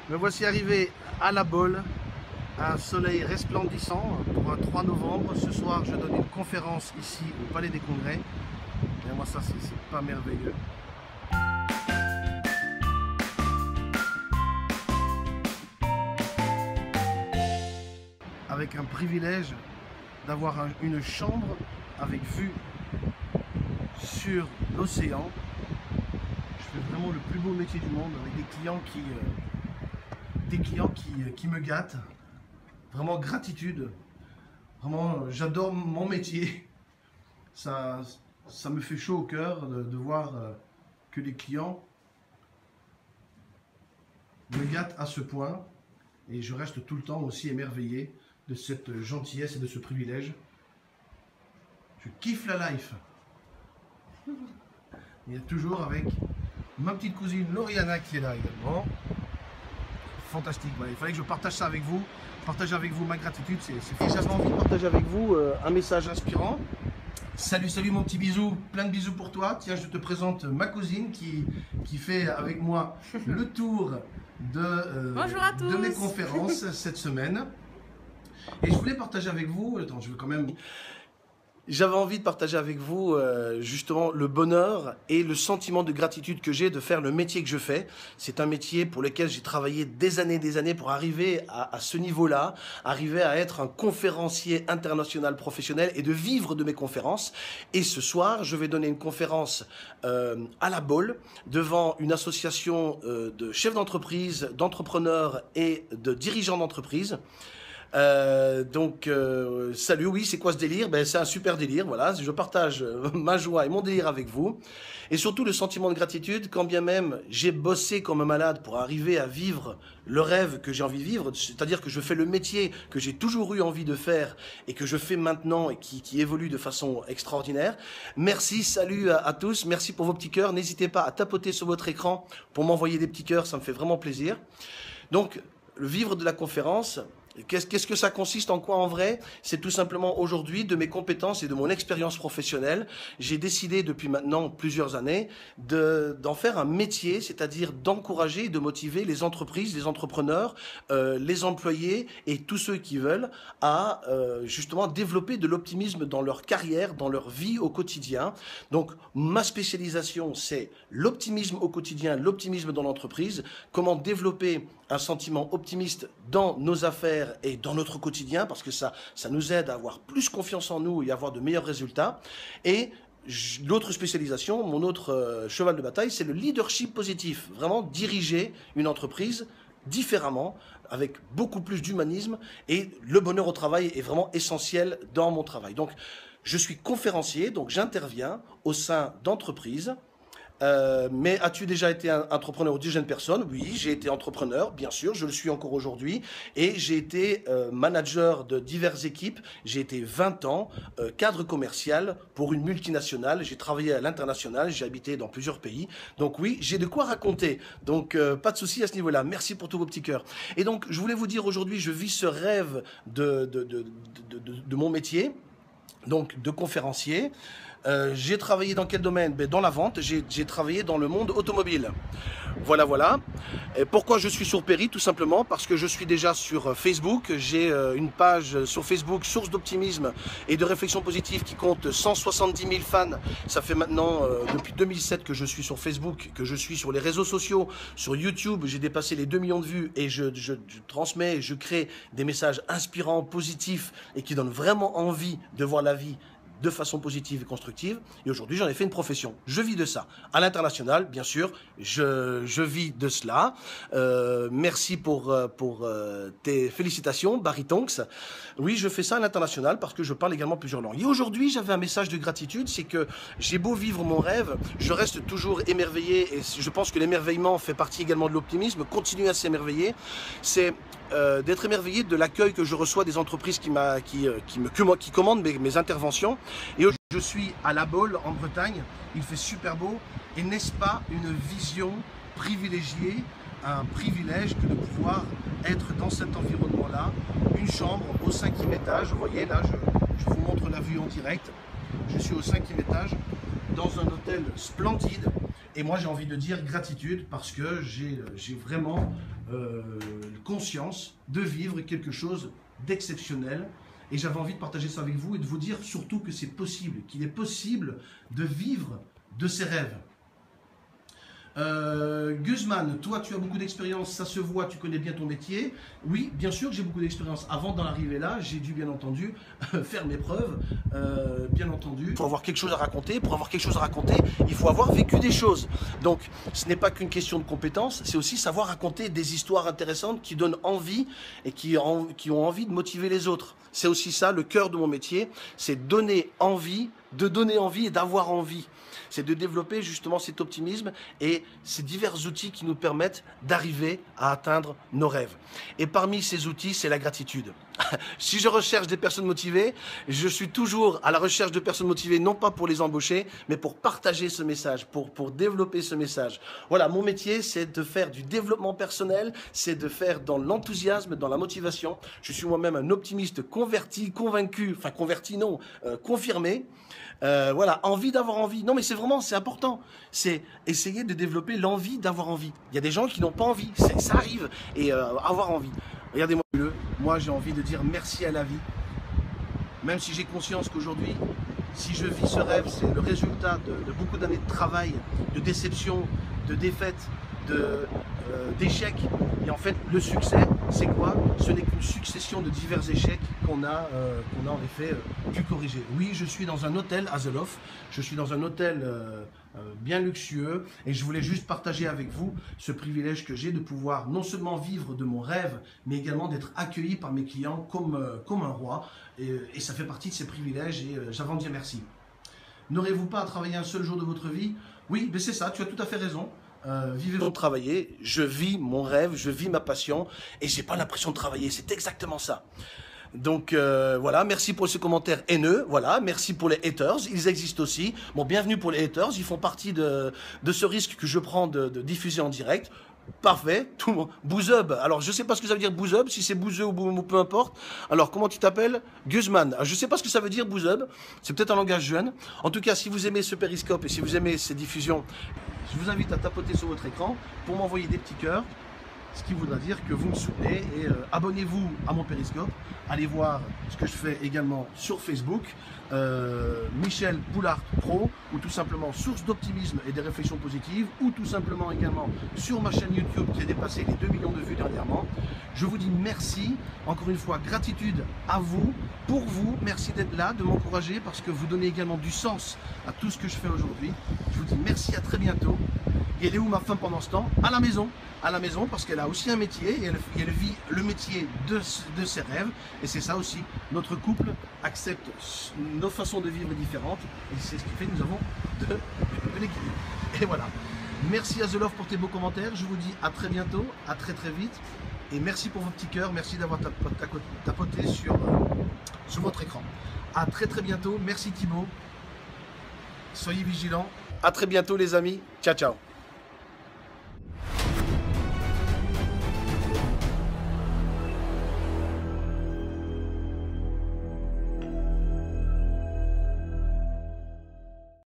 Me voici arrivé à La Baule, un soleil resplendissant pour un 3 novembre. Ce soir, je donne une conférence ici au Palais des Congrès. Et moi, ça, c'est pas merveilleux. Avec un privilège d'avoir une chambre avec vue sur l'océan. Je fais vraiment le plus beau métier du monde avec des clients qui me gâtent. Vraiment gratitude. Vraiment, j'adore mon métier. Ça me fait chaud au cœur de voir que les clients me gâtent à ce point. Et je reste tout le temps aussi émerveillé de cette gentillesse et de ce privilège. Je kiffe la life. Il y a toujours avec ma petite cousine Lauriana qui est là également. Fantastique, il fallait que je partage ça avec vous. Partager avec vous ma gratitude, c'est fait. J'avais envie de partager avec vous un message inspirant. Salut, salut mon petit bisou, plein de bisous pour toi. Tiens, je te présente ma cousine qui fait avec moi le tour de mes conférences cette semaine. Et je voulais partager avec vous, attends, je veux quand même... J'avais envie de partager avec vous justement le bonheur et le sentiment de gratitude que j'ai de faire le métier que je fais. C'est un métier pour lequel j'ai travaillé des années pour arriver à ce niveau-là, arriver à être un conférencier international professionnel et de vivre de mes conférences. Et ce soir, je vais donner une conférence à La Baule devant une association de chefs d'entreprise, d'entrepreneurs et de dirigeants d'entreprise. Salut, oui, c'est quoi ce délire? C'est un super délire, voilà, je partage ma joie et mon délire avec vous, et surtout le sentiment de gratitude, quand bien même j'ai bossé comme un malade pour arriver à vivre le rêve que j'ai envie de vivre, c'est-à-dire que je fais le métier que j'ai toujours eu envie de faire, et que je fais maintenant, et qui évolue de façon extraordinaire. Merci, salut à tous, merci pour vos petits cœurs, n'hésitez pas à tapoter sur votre écran pour m'envoyer des petits cœurs, ça me fait vraiment plaisir. Donc, le vivre de la conférence... Qu'est-ce que ça consiste en quoi en vrai? C'est tout simplement aujourd'hui de mes compétences et de mon expérience professionnelle. J'ai décidé depuis maintenant plusieurs années d'en faire un métier, c'est-à-dire d'encourager et de motiver les entreprises, les entrepreneurs, les employés et tous ceux qui veulent à justement développer de l'optimisme dans leur carrière, dans leur vie au quotidien. Donc ma spécialisation, c'est l'optimisme au quotidien, l'optimisme dans l'entreprise, comment développer un sentiment optimiste dans nos affaires et dans notre quotidien, parce que ça nous aide à avoir plus confiance en nous et à avoir de meilleurs résultats. Et l'autre spécialisation, mon autre cheval de bataille, c'est le leadership positif. Vraiment diriger une entreprise différemment, avec beaucoup plus d'humanisme, et le bonheur au travail est vraiment essentiel dans mon travail. Donc, je suis conférencier, donc j'interviens au sein d'entreprises. Mais as-tu déjà été un entrepreneur ou dirigeant de personnes? Oui, j'ai été entrepreneur, bien sûr, je le suis encore aujourd'hui. Et j'ai été manager de diverses équipes. J'ai été 20 ans cadre commercial pour une multinationale. J'ai travaillé à l'international, j'ai habité dans plusieurs pays. Donc oui, j'ai de quoi raconter. Donc pas de souci à ce niveau-là. Merci pour tous vos petits cœurs. Et donc, je voulais vous dire aujourd'hui, je vis ce rêve de mon métier, donc de conférencier. J'ai travaillé dans quel domaine? Dans la vente, j'ai travaillé dans le monde automobile. Voilà. Et pourquoi je suis sur Péry? Tout simplement parce que je suis déjà sur Facebook. J'ai une page sur Facebook, source d'optimisme et de réflexion positive, qui compte 170 000 fans. Ça fait maintenant depuis 2007 que je suis sur Facebook, que je suis sur les réseaux sociaux, sur YouTube. J'ai dépassé les 2 millions de vues et je transmets, je crée des messages inspirants, positifs et qui donnent vraiment envie de voir la vie de façon positive et constructive. Et aujourd'hui, j'en ai fait une profession. Je vis de ça. À l'international, bien sûr, je vis de cela. Merci pour tes félicitations, Barry Tonks. Oui, je fais ça à l'international parce que je parle également plusieurs langues. Et aujourd'hui, j'avais un message de gratitude, c'est que j'ai beau vivre mon rêve, je reste toujours émerveillé, et je pense que l'émerveillement fait partie également de l'optimisme. Continuer à s'émerveiller, c'est d'être émerveillé de l'accueil que je reçois des entreprises qui commandent mes interventions. Et aujourd'hui, je suis à La Baule, en Bretagne. Il fait super beau. Et n'est-ce pas une vision privilégiée, un privilège que de pouvoir être dans cet environnement-là? Une chambre au 5e étage. Vous voyez, là, je vous montre la vue en direct. Je suis au 5e étage, dans un hôtel splendide. Et moi, j'ai envie de dire gratitude parce que j'ai vraiment conscience de vivre quelque chose d'exceptionnel. Et j'avais envie de partager ça avec vous et de vous dire surtout que c'est possible, qu'il est possible de vivre de ses rêves. Guzman, toi tu as beaucoup d'expérience, ça se voit, tu connais bien ton métier. Oui, bien sûr que j'ai beaucoup d'expérience. Avant d'en arriver là, j'ai dû bien entendu faire mes preuves, bien entendu. Pour avoir quelque chose à raconter, il faut avoir vécu des choses. Donc ce n'est pas qu'une question de compétences, c'est aussi savoir raconter des histoires intéressantes qui donnent envie et qui ont envie de motiver les autres. C'est aussi ça, le cœur de mon métier, c'est donner envie, de donner envie et d'avoir envie. C'est de développer justement cet optimisme et ces divers outils qui nous permettent d'arriver à atteindre nos rêves. Et parmi ces outils, c'est la gratitude. Si je recherche des personnes motivées, je suis toujours à la recherche de personnes motivées, non pas pour les embaucher, mais pour partager ce message, pour développer ce message. Voilà, mon métier, c'est de faire du développement personnel, c'est de faire dans l'enthousiasme, dans la motivation. Je suis moi-même un optimiste converti, convaincu, enfin converti non, confirmé. Voilà, envie d'avoir envie. Non mais c'est vraiment, c'est important. C'est essayer de développer l'envie d'avoir envie. Il y a des gens qui n'ont pas envie, ça arrive. Et avoir envie. Regardez-moi, moi j'ai envie de dire merci à la vie. Même si j'ai conscience qu'aujourd'hui, si je vis ce rêve, c'est le résultat de beaucoup d'années de travail, de déception, de défaites, d'échecs. Et en fait, le succès, c'est quoi? Ce n'est qu'une succession de divers échecs qu'on a en effet dû corriger. Oui, je suis dans un hôtel à Zelof, je suis dans un hôtel bien luxueux et je voulais juste partager avec vous ce privilège que j'ai de pouvoir non seulement vivre de mon rêve, mais également d'être accueilli par mes clients comme un roi. Et ça fait partie de ces privilèges et j'avais envie de dire merci. N'aurez-vous pas à travailler un seul jour de votre vie? Oui, mais c'est ça, tu as tout à fait raison. Vivez-vous travailler, je vis mon rêve, je vis ma passion et j'ai pas l'impression de travailler, c'est exactement ça. Donc voilà, merci pour ce commentaire haineux, voilà, merci pour les haters, ils existent aussi. Bon, bienvenue pour les haters, ils font partie de ce risque que je prends de diffuser en direct. Parfait, tout le monde. Bouzub, alors je sais pas ce que ça veut dire Bouzub, si c'est Bouzeux ou peu importe. Alors comment tu t'appelles? Guzman. Alors, je sais pas ce que ça veut dire Bouzub, c'est peut-être un langage jeune. En tout cas, si vous aimez ce périscope et si vous aimez ces diffusions, je vous invite à tapoter sur votre écran pour m'envoyer des petits cœurs, ce qui voudra dire que vous me soutenez et abonnez-vous à mon périscope. Allez voir ce que je fais également sur Facebook, Michel Poulart Pro, ou tout simplement Source d'optimisme et des réflexions positives, ou tout simplement également sur ma chaîne YouTube qui a dépassé les 2 millions de vues dernièrement. Je vous dis merci, encore une fois, gratitude à vous, pour vous, merci d'être là, de m'encourager parce que vous donnez également du sens à tout ce que je fais aujourd'hui. Je vous dis merci, à très bientôt. Et elle est où ma femme pendant ce temps? À la maison parce qu'elle a aussi un métier et elle vit le métier de ses rêves. Et c'est ça aussi, notre couple accepte nos façons de vivre différentes et c'est ce qui fait que nous avons de l'équilibre. Et voilà, merci à The Love pour tes beaux commentaires, je vous dis à très bientôt, à très vite. Et merci pour vos petits cœurs, merci d'avoir tapoté sur votre écran. À très bientôt, merci Thibaut, soyez vigilants. À très bientôt les amis, ciao ciao.